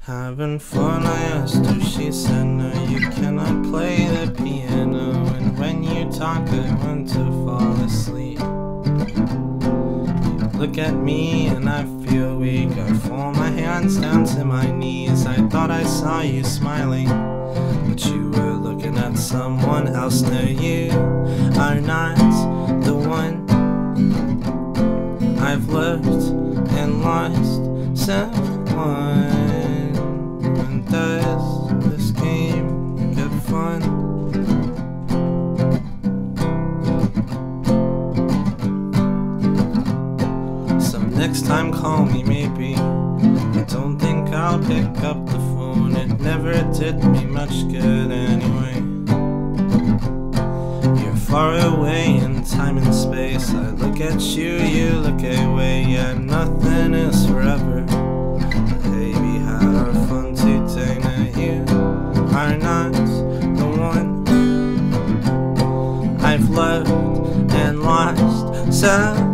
Having fun, I asked her, she said no, you cannot play the piano. And when you talk, I want to fall asleep. You look at me and I feel weak. I fall my hands down to my knees. I thought I saw you smiling, but you were looking at someone else. No, you are not the one. I've loved and lost someone. And does this game get fun? So next time call me maybe. I don't think I'll pick up the phone. It never did me much good anyway. You're far away in time and space. I look at you, you look away. Yeah, nothing is forever. But hey, we had our fun today. Now you are not the one. I've loved and lost some.